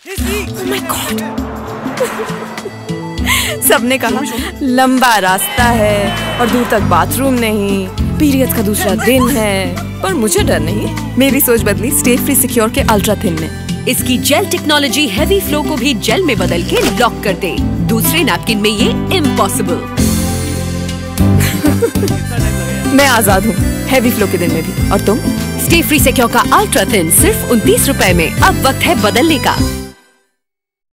Oh my God! सबने कहा लंबा रास्ता है और दूर तक बाथरूम नहीं, पीरियड्स का दूसरा दिन है, पर मुझे डर नहीं। मेरी सोच बदली स्टे फ्री सिक्योर के अल्ट्रा थिन ने। इसकी जेल टेक्नोलॉजी हेवी फ्लो को भी जेल में बदल के लॉक कर दे। दूसरे नैपकिन में ये इम्पॉसिबल। मैं आजाद हूँ हेवी फ्लो के दिन में भी। और तुम? स्टे फ्री सिक्योर का अल्ट्रा थिन सिर्फ 29 रुपए में। अब वक्त है बदलने का।